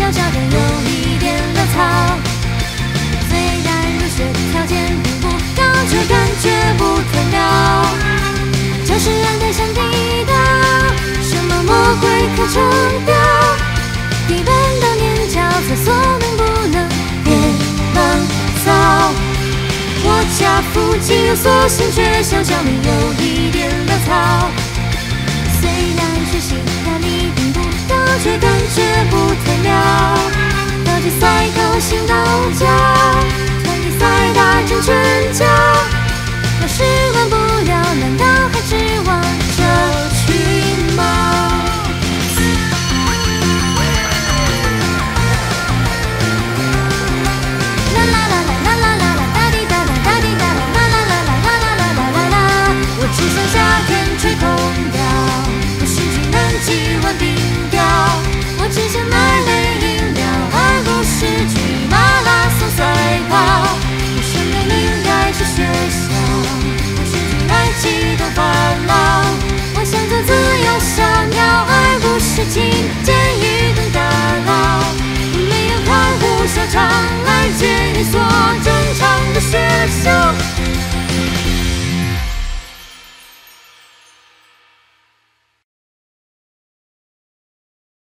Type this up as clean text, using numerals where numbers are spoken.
小小的有一点潦草。虽然入学的条件并不高，却感觉不得了。教室暗得像地道，什么魔鬼课程表，一本当年教厕所能不能别乱糟？我家附近有所新学校，教练有一点潦草。虽然学习压力并不大，却感觉不太了。